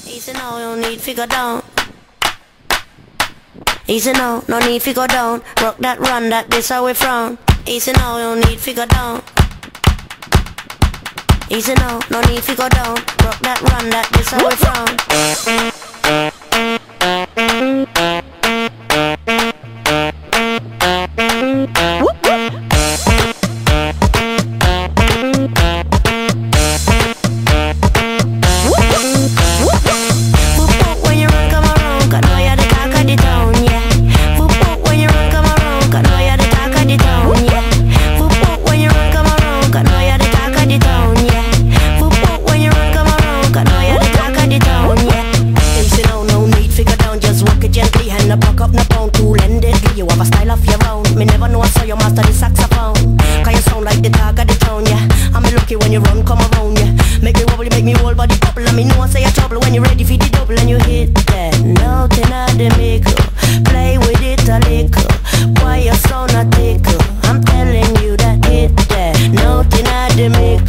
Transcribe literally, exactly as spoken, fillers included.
Easy now, no need to go down. Easy now, no need to go down. Rock that, run that, this how we frown. Easy now, no need to go down. Easy now, no need to go down. Rock that, run that, this how we frown. You have a style of your own. Me never know I saw you master the saxophone. Cause you sound like the talk of the town, yeah. I'm lucky when you run, come around, yeah. Make me wobble, make me whole body bubble. And me know I say a trouble when you're ready for the double. And you hit that nothing at the mickle. Play with it a little. Why you sound a tickle? I'm telling you that hit that nothing at the mickle.